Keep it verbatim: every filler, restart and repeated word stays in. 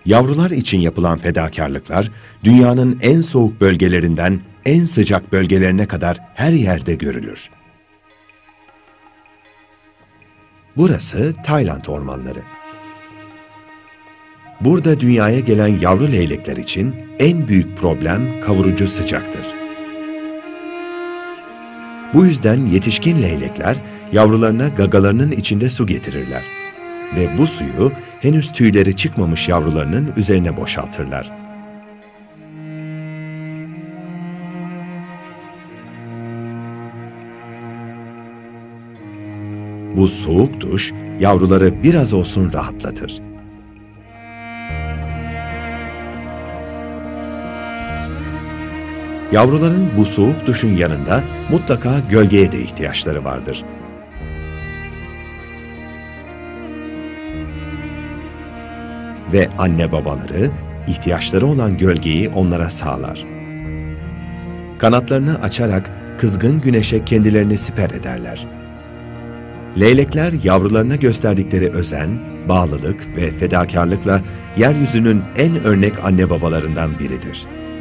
Yavrular için yapılan fedakarlıklar, dünyanın en soğuk bölgelerinden en sıcak bölgelerine kadar her yerde görülür. Burası Tayland ormanları. Burada dünyaya gelen yavru leylekler için en büyük problem kavurucu sıcaktır. Bu yüzden yetişkin leylekler yavrularına gagalarının içinde su getirirler ve bu suyu henüz tüyleri çıkmamış yavrularının üzerine boşaltırlar. Bu soğuk duş yavruları biraz olsun rahatlatır. Yavruların bu soğuk duşun yanında mutlaka gölgeye de ihtiyaçları vardır. Ve anne babaları ihtiyaçları olan gölgeyi onlara sağlar. Kanatlarını açarak kızgın güneşe kendilerini siper ederler. Leylekler yavrularına gösterdikleri özen, bağlılık ve fedakarlıkla yeryüzünün en örnek anne babalarından biridir.